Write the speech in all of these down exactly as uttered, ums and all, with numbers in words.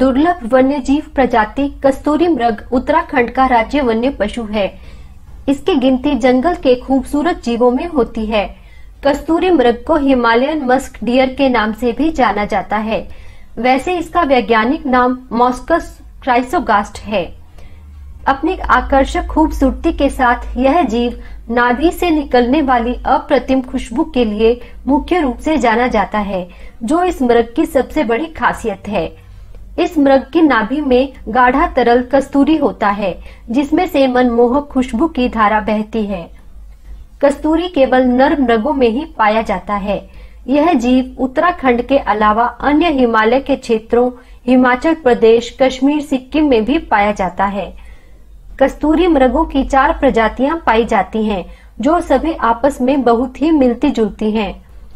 दुर्लभ वन्यजीव प्रजाति कस्तूरी मृग उत्तराखंड का राज्य वन्य पशु है। इसकी गिनती जंगल के खूबसूरत जीवों में होती है। कस्तूरी मृग को हिमालयन मस्क डियर के नाम से भी जाना जाता है। वैसे इसका वैज्ञानिक नाम मॉस्कस क्राइसोगास्ट है। अपनी आकर्षक खूबसूरती के साथ यह जीव नाभि से निकलने वाली अप्रतिम खुशबू के लिए मुख्य रूप से जाना जाता है, जो इस मृग की सबसे बड़ी खासियत है। इस मृग की नाभि में गाढ़ा तरल कस्तूरी होता है, जिसमें से मनमोहक खुशबू की धारा बहती है। कस्तूरी केवल नर मृगों में ही पाया जाता है। यह जीव उत्तराखंड के अलावा अन्य हिमालय के क्षेत्रों हिमाचल प्रदेश, कश्मीर, सिक्किम में भी पाया जाता है। कस्तूरी मृगों की चार प्रजातियां पाई जाती हैं, जो सभी आपस में बहुत ही मिलती जुलती हैं।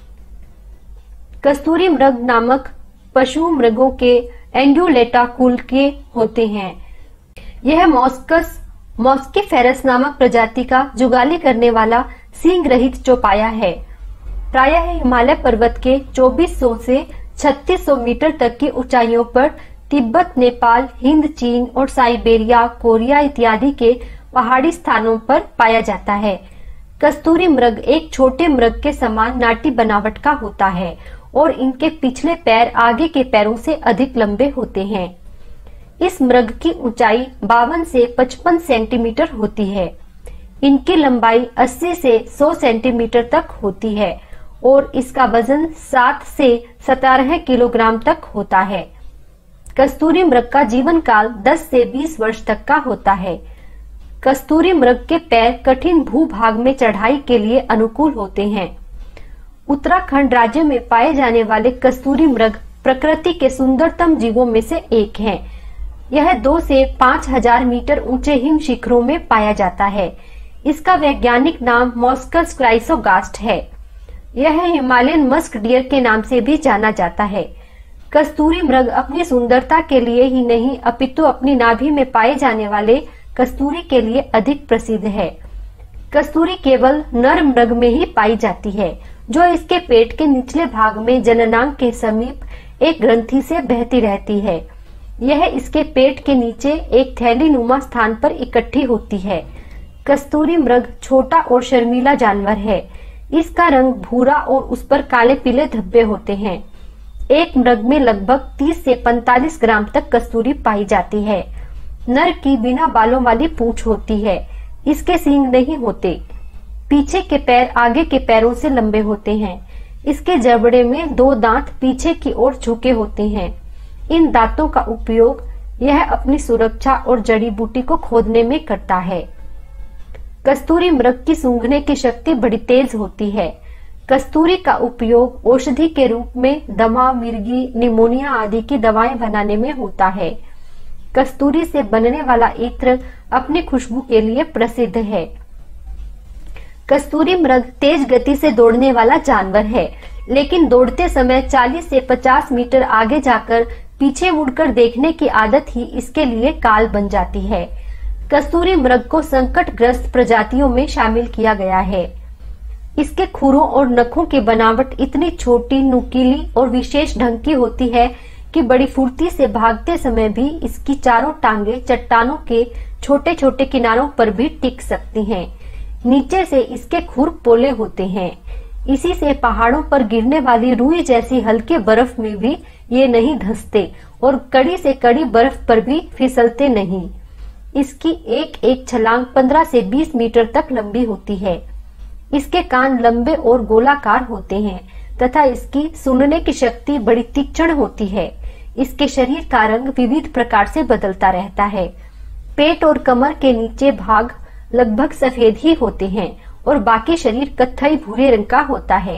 कस्तूरी मृग नामक पशु मृगों के एंडुलेटा कुल के होते हैं। यह मॉस्कस मॉस्कीफेरस नामक प्रजाति का जुगाली करने वाला सींग रहित चौपाया है। प्रायः हिमालय पर्वत के चौबीस सौ से छत्तीस सौ मीटर तक की ऊंचाइयों पर तिब्बत, नेपाल, हिंद, चीन और साइबेरिया, कोरिया इत्यादि के पहाड़ी स्थानों पर पाया जाता है। कस्तूरी मृग एक छोटे मृग के समान नाटी बनावट का होता है और इनके पिछले पैर आगे के पैरों से अधिक लंबे होते हैं। इस मृग की ऊंचाई बावन से पचपन सेंटीमीटर होती है। इनकी लंबाई अस्सी से सौ सेंटीमीटर तक होती है और इसका वजन सात से सत्रह किलोग्राम तक होता है। कस्तूरी मृग का जीवन काल दस से बीस वर्ष तक का होता है। कस्तूरी मृग के पैर कठिन भूभाग में चढ़ाई के लिए अनुकूल होते हैं। उत्तराखंड राज्य में पाए जाने वाले कस्तूरी मृग प्रकृति के सुंदरतम जीवों में से एक है। यह दो से पांच हजार मीटर ऊंचे हिम शिखरों में पाया जाता है। इसका वैज्ञानिक नाम मॉस्कस क्राइसोगास्ट है। यह हिमालयन मस्क डियर के नाम से भी जाना जाता है। कस्तूरी मृग अपनी सुंदरता के लिए ही नहीं, अपितु अपनी नाभि में पाए जाने वाले कस्तूरी के लिए अधिक प्रसिद्ध है। कस्तूरी केवल नर मृग में ही पाई जाती है, जो इसके पेट के निचले भाग में जननांग के समीप एक ग्रंथि से बहती रहती है। यह इसके पेट के नीचे एक थैली नुमा स्थान पर इकट्ठी होती है। कस्तूरी मृग छोटा और शर्मीला जानवर है। इसका रंग भूरा और उस पर काले पीले धब्बे होते हैं। एक मृग में लगभग तीस से पैंतालीस ग्राम तक कस्तूरी पाई जाती है। नर की बिना बालों वाली पूंछ होती है। इसके सींग नहीं होते। पीछे के पैर आगे के पैरों से लंबे होते हैं। इसके जबड़े में दो दांत पीछे की ओर झुके होते हैं। इन दांतों का उपयोग यह अपनी सुरक्षा और जड़ी बूटी को खोदने में करता है। कस्तूरी मृग की सूंघने की शक्ति बड़ी तेज होती है। कस्तूरी का उपयोग औषधि के रूप में दमा, मिर्गी, निमोनिया आदि की दवाएं बनाने में होता है। कस्तूरी से बनने वाला इत्र अपनी खुशबू के लिए प्रसिद्ध है। कस्तूरी मृग तेज गति से दौड़ने वाला जानवर है, लेकिन दौड़ते समय चालीस से पचास मीटर आगे जाकर पीछे मुड़कर देखने की आदत ही इसके लिए काल बन जाती है। कस्तूरी मृग को संकटग्रस्त प्रजातियों में शामिल किया गया है। इसके खुरों और नखों की बनावट इतनी छोटी, नुकीली और विशेष ढंग की होती है कि बड़ी फुर्ती से भागते समय भी इसकी चारों टांगे चट्टानों के छोटे छोटे किनारों पर भी टिक सकती हैं। नीचे से इसके खुर पोले होते हैं। इसी से पहाड़ों पर गिरने वाली रुई जैसी हल्की बर्फ में भी ये नहीं धंसते और कड़ी से कड़ी बर्फ पर भी फिसलते नहीं। इसकी एक एक छलांग पंद्रह से बीस मीटर तक लंबी होती है। इसके कान लंबे और गोलाकार होते हैं तथा इसकी सुनने की शक्ति बड़ी तीक्ष्ण होती है। इसके शरीर का रंग विविध प्रकार से बदलता रहता है। पेट और कमर के नीचे भाग लगभग सफेद ही होते हैं और बाकी शरीर कत्थई भूरे रंग का होता है।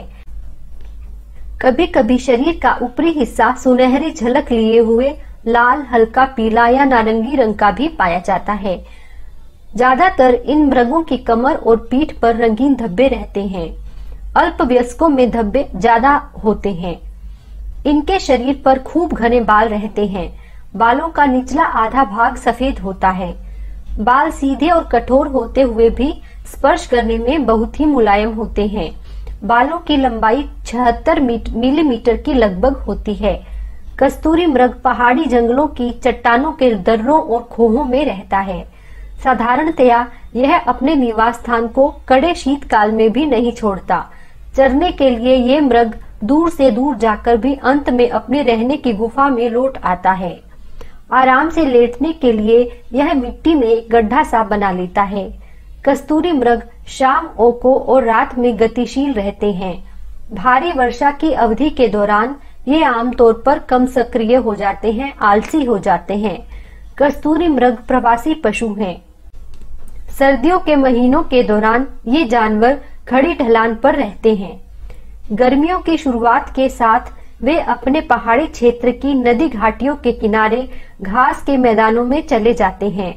कभी कभी शरीर का ऊपरी हिस्सा सुनहरी झलक लिए हुए लाल, हल्का पीला या नारंगी रंग का भी पाया जाता है। ज्यादातर इन मृगों की कमर और पीठ पर रंगीन धब्बे रहते हैं। अल्पवयस्कों में धब्बे ज्यादा होते हैं। इनके शरीर पर खूब घने बाल रहते हैं। बालों का निचला आधा भाग सफेद होता है। बाल सीधे और कठोर होते हुए भी स्पर्श करने में बहुत ही मुलायम होते हैं। बालों की लंबाई छिहत्तर मिलीमीटर की लगभग होती है। कस्तूरी मृग पहाड़ी जंगलों की चट्टानों के दर्रों और खोहों में रहता है। साधारणतया यह अपने निवास स्थान को कड़े शीतकाल में भी नहीं छोड़ता। चरने के लिए ये मृग दूर से दूर जाकर भी अंत में अपने रहने की गुफा में लौट आता है। आराम से लेटने के लिए यह मिट्टी में एक गड्ढा सा बना लेता है। कस्तूरी मृग शाम ओको और रात में गतिशील रहते हैं। भारी वर्षा की अवधि के दौरान ये आमतौर पर कम सक्रिय हो जाते हैं, आलसी हो जाते हैं। कस्तूरी मृग प्रवासी पशु हैं। सर्दियों के महीनों के दौरान ये जानवर खड़ी ढलान पर रहते हैं। गर्मियों की शुरुआत के साथ वे अपने पहाड़ी क्षेत्र की नदी घाटियों के किनारे घास के मैदानों में चले जाते हैं।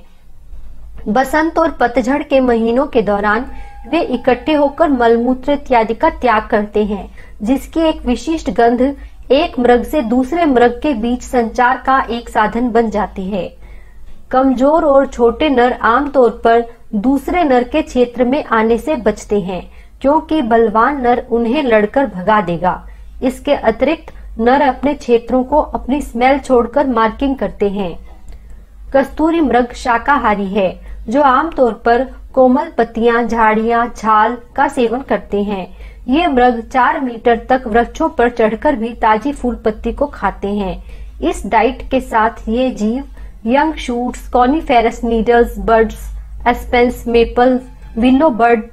बसंत और पतझड़ के महीनों के दौरान वे इकट्ठे होकर मलमूत्र इत्यादि का त्याग करते हैं, जिसकी एक विशिष्ट गंध एक मृग से दूसरे मृग के बीच संचार का एक साधन बन जाती है। कमजोर और छोटे नर आमतौर पर दूसरे नर के क्षेत्र में आने से बचते हैं, क्योंकि बलवान नर उन्हें लड़कर भगा देगा। इसके अतिरिक्त नर अपने क्षेत्रों को अपनी स्मेल छोड़कर मार्किंग करते हैं। कस्तूरी मृग शाकाहारी है, जो आमतौर पर कोमल पत्तियां, झाड़ियां, छाल का सेवन करते हैं। ये मृग चार मीटर तक वृक्षों पर चढ़कर भी ताजी फूल पत्ती को खाते हैं। इस डाइट के साथ ये जीव young shoots, coniferous needles, birds, aspens, maple, willow bird,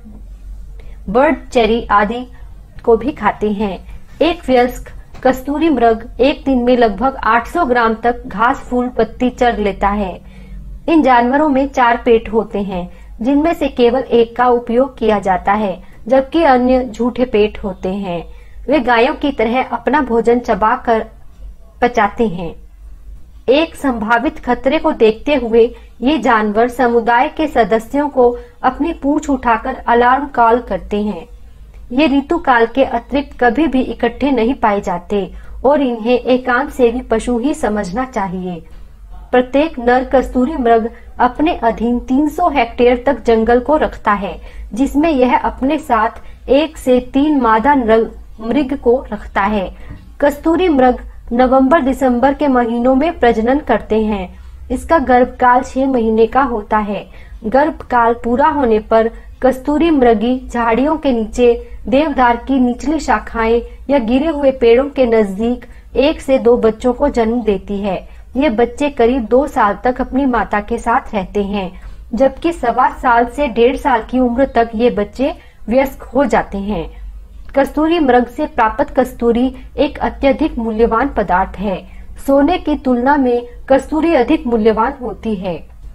bird cherry आदि को भी खाते हैं। एक वयस्क कस्तूरी मृग एक दिन में लगभग आठ सौ ग्राम तक घास फूल पत्ती चर लेता है। इन जानवरों में चार पेट होते हैं, जिनमें से केवल एक का उपयोग किया जाता है, जबकि अन्य झूठे पेट होते हैं। वे गायों की तरह अपना भोजन चबाकर पचाते हैं। एक संभावित खतरे को देखते हुए ये जानवर समुदाय के सदस्यों को अपनी पूंछ उठाकर अलार्म कॉल करते हैं। ये ऋतु काल के अतिरिक्त कभी भी इकट्ठे नहीं पाए जाते और इन्हें एकांत सेवी पशु ही समझना चाहिए। प्रत्येक नर कस्तूरी मृग अपने अधीन तीन सौ हेक्टेयर तक जंगल को रखता है, जिसमें यह अपने साथ एक से तीन मादा मृग को रखता है। कस्तूरी मृग नवंबर दिसंबर के महीनों में प्रजनन करते हैं। इसका गर्भकाल छह महीने का होता है। गर्भकाल पूरा होने पर कस्तूरी मृगी झाड़ियों के नीचे, देवदार की निचली शाखाएं या गिरे हुए पेड़ों के नजदीक एक से दो बच्चों को जन्म देती है। ये बच्चे करीब दो साल तक अपनी माता के साथ रहते हैं, जबकि सवा साल से डेढ़ साल की उम्र तक ये बच्चे वयस्क हो जाते हैं। कस्तूरी मृग से प्राप्त कस्तूरी एक अत्यधिक मूल्यवान पदार्थ है। सोने की तुलना में कस्तूरी अधिक मूल्यवान होती है।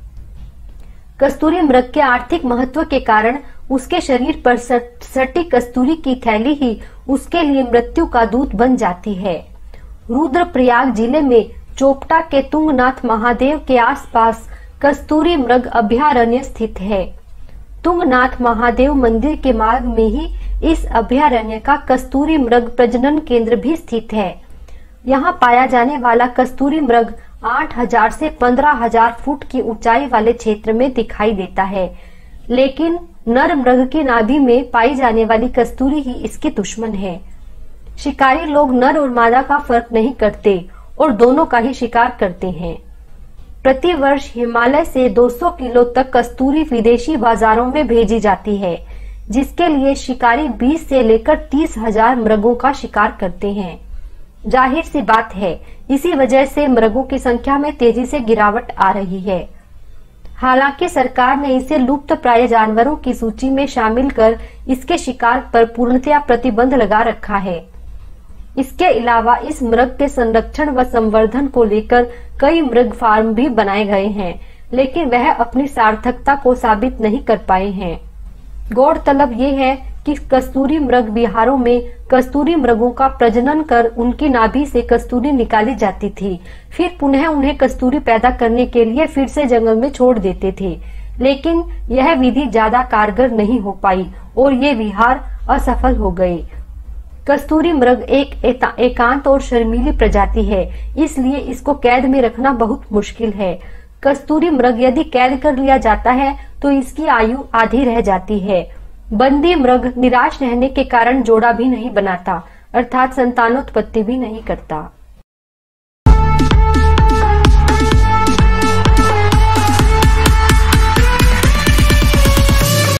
कस्तूरी मृग के आर्थिक महत्व के कारण उसके शरीर पर सटी कस्तूरी की थैली ही उसके लिए मृत्यु का दूत बन जाती है। रुद्रप्रयाग जिले में चोपटा के तुंगनाथ महादेव के आसपास कस्तूरी मृग अभयारण्य स्थित है। तुंगनाथ महादेव मंदिर के मार्ग में ही इस अभयारण्य का कस्तूरी मृग प्रजनन केंद्र भी स्थित है। यहाँ पाया जाने वाला कस्तूरी मृग आठ हजार से पंद्रह हजार फुट की ऊंचाई वाले क्षेत्र में दिखाई देता है, लेकिन नर मृग की नाभि में पाई जाने वाली कस्तूरी ही इसके दुश्मन है। शिकारी लोग नर और मादा का फर्क नहीं करते और दोनों का ही शिकार करते हैं। प्रति वर्ष हिमालय से दो सौ किलो तक कस्तूरी विदेशी बाजारों में भेजी जाती है, जिसके लिए शिकारी बीस से लेकर तीस हजार मृगों का शिकार करते हैं। जाहिर सी बात है, इसी वजह से मृगों की संख्या में तेजी से गिरावट आ रही है। हालांकि सरकार ने इसे लुप्त प्राय जानवरों की सूची में शामिल कर इसके शिकार पर पूर्णतया प्रतिबंध लगा रखा है। इसके अलावा इस मृग के संरक्षण व संवर्धन को लेकर कई मृग फार्म भी बनाए गए हैं, लेकिन वह अपनी सार्थकता को साबित नहीं कर पाए हैं। गौरतलब ये है कि कस्तूरी मृग विहारों में कस्तूरी मृगों का प्रजनन कर उनकी नाभि से कस्तूरी निकाली जाती थी, फिर पुनः उन्हें कस्तूरी पैदा करने के लिए फिर से जंगल में छोड़ देते थे। लेकिन यह विधि ज्यादा कारगर नहीं हो पाई और ये विहार असफल हो गए। कस्तूरी मृग एक एकांत और शर्मीली प्रजाति है, इसलिए इसको कैद में रखना बहुत मुश्किल है। कस्तूरी मृग यदि कैद कर लिया जाता है तो इसकी आयु आधी रह जाती है। बंदी मृग निराश रहने के कारण जोड़ा भी नहीं बनाता, अर्थात संतानोत्पत्ति भी नहीं करता।